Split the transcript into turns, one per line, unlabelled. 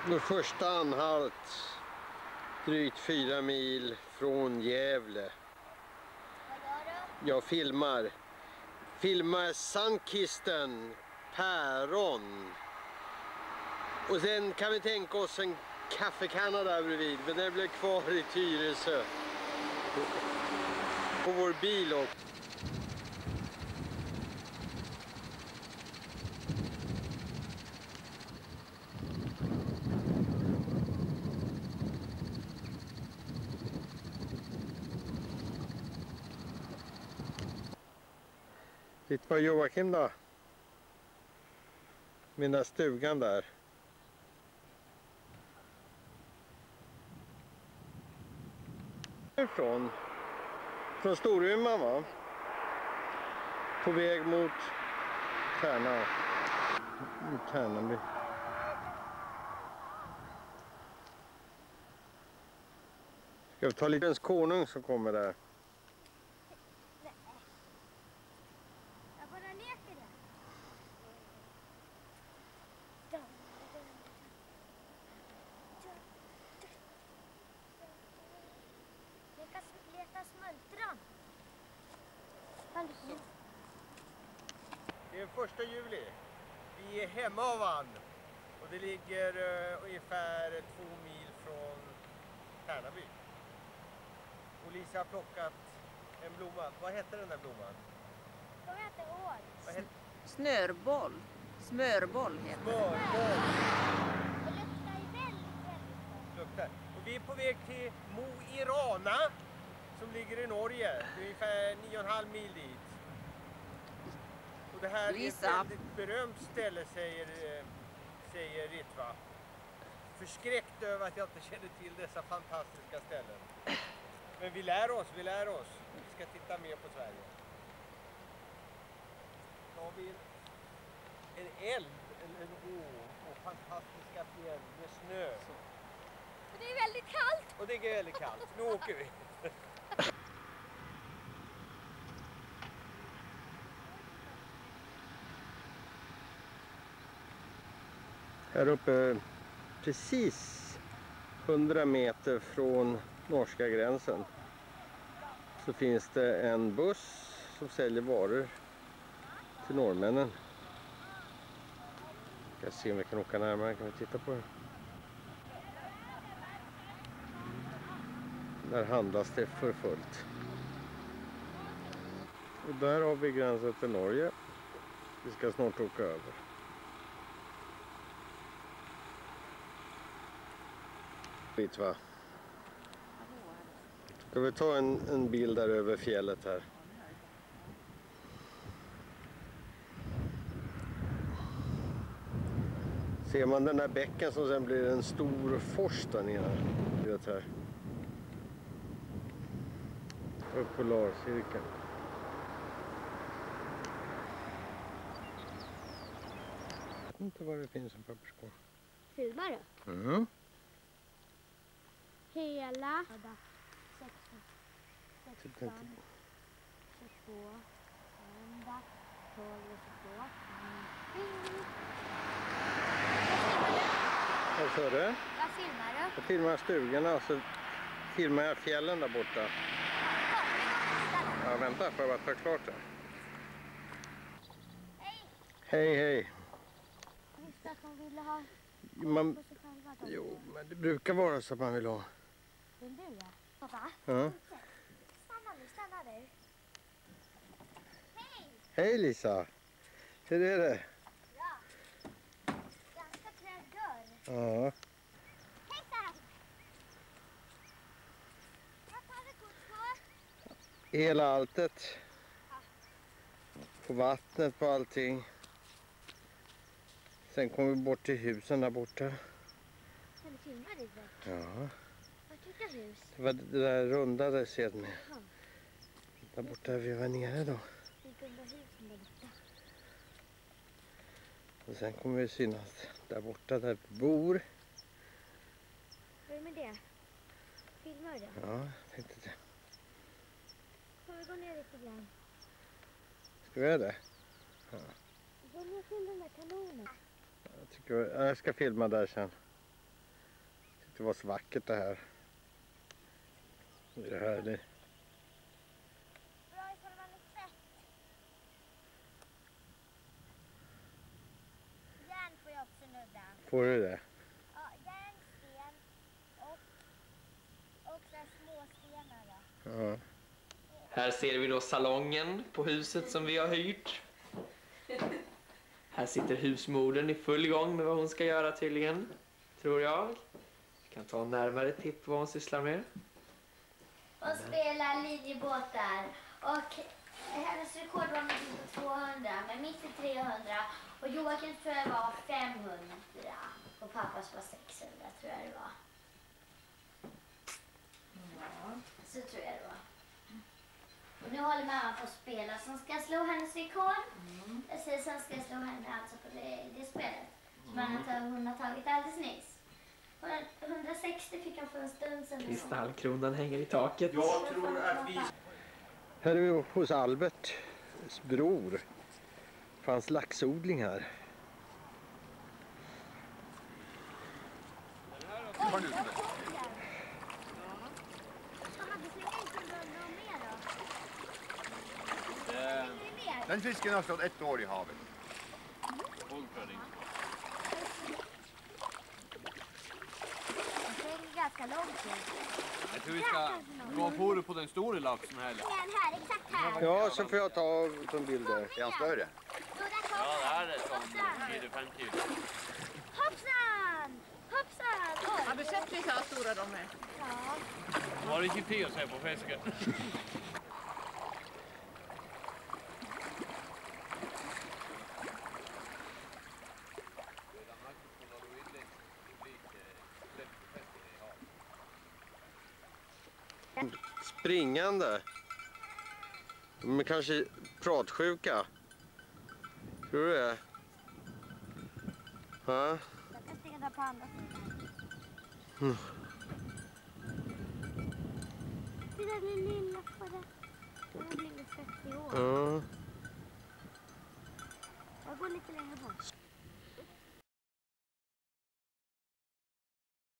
Vår första anhalt drygt 4 mil från Gävle. Jag filmar sandkisten, päron. Och sen kan vi tänka oss en kaffekanna där bredvid, men den blev kvar i Tyresö. På vår bil också. Titta på Joakim då. Min där stugan där. Från Storuman, va? På väg mot Tärnaby. Ska vi ta lite konung som kommer där?
Jag bara leker där. Leta smultron.
Det är 1 juli. Vi är hemma av Ann. Och det ligger ungefär 2 mil från Tärnaby. Och Lisa har plockat en blomma. Vad heter den där blomman?
De heter år.
Vad heter...
Snörboll. Smörboll heter det.
Smörboll.
Det luktar ju väldigt gott.
Luktar. Och vi är på väg till Mo i Rana som ligger i Norge. Det är ungefär 9,5 mil dit. Och det här
Lisa.
är ett väldigt berömt ställe, säger Ritva. Förskräckt över att jag inte känner till dessa fantastiska ställen. Men vi lär oss. Vi ska titta mer på Sverige. Då har vi en älv, en å och fantastiska fjäll med snö.
Och det är väldigt kallt.
Och det är väldigt kallt. Nu åker vi. Här uppe, precis 100 meter från norska gränsen, så finns det en buss som säljer varor till norrmännen. Jag ska se om vi kan åka närmare, kan vi titta på det. Där handlas det för fullt. Och där har vi gränsen till Norge. Vi ska snart åka över. Va? Ska vi ta en bild där över fjället här? Ser man den där bäcken som sen blir en stor fors där nere? Det här. Upp polarcirkeln. Jag vet inte vad det finns som papperskorg.
Filmar du?
Mm.
Hela 16, 22, 11, 12, 22.
Vad sa du?
Vad filmar du?
Jag filmar stugorna och så filmar jag fjällen där borta. Ja, vänta, får jag bara ta klart det.
Hej!
Hej, hej.
Jag visste att de ville ha
Man,
på sig själva.
jo, men det brukar vara så att man vill ha.
Vill du det? Pappa?
Ja.
Stanna nu. Hej!
Hej Lisa. Hur är det?
Bra. Ganska trög dörr.
Ja.
Hej Sara! Vad tar vi kort på?
Hela alltet. På vattnet, på allting. Sen kommer vi bort till husen där borta.
Kan du filma dig?
Ja.
Vad tycker hus?
Det var det där runda där ser ni.
Jaha.
Där borta vi var nere då.
Vilka undrar husen där borta?
Och sen kommer vi synas där borta där vi bor.
Vad är det med det? Filmar du det?
Ja, jag tänkte det.
Får vi gå ner lite grann?
Ska vi göra det? Ja.
Gå ner till den där kanonen.
Jag ska filma där sen. det var så vackert det här. Det här det.
Bra ifall man är fett. Järn får jag också nudda.
Får du det?
Ja, järnsten och så här små stenar då.
Ja.
Här ser vi då salongen på huset som vi har hyrt. Här sitter husmodern i full gång med vad hon ska göra tydligen, tror jag. Vi kan ta en närmare titt på vad hon sysslar med.
Och spelar linjebåtar. Och hennes rekord var någonting på 200, men mitt är 300. Och Joakim tror jag var 500. Och pappas var 600 tror jag det var. Ja. Så tror jag det var. Och nu håller mamma på att spela som ska slå hennes rekord. Sen ska jag slå henne alltså på det spelet. Som hon har tagit alldeles nyss. 160 fick han för en stund sedan.
Kristallkronan hänger i taket.
Jag tror att vi... Här är vi hos Alberts bror. Det fanns laxodling här.
Oj, jag kom där. Vad hade slängt in någon mer då?
Den fisken har stått 1 år i havet.
Det är ganska lång tid.
Jag tror vi ska gå på på den stora laxen här.
Den här, exakt här.
Ja, så får jag ta en bild där.
Är han större?
Så där kom
Ja, det här är
den.
som 4-5 kilo.
Hoppsan! Hoppsan! Oj.
Har du sett lite hur stora de är?
Ja.
Var det 23 att säga på fisken?
Springande. Men kanske pratsjuka. Tror du det? Ja.
Jag kan stiga där på andra sidan. Titta den lilla på det. Den har blivit 30 år.
Ja.
Jag går lite längre bort.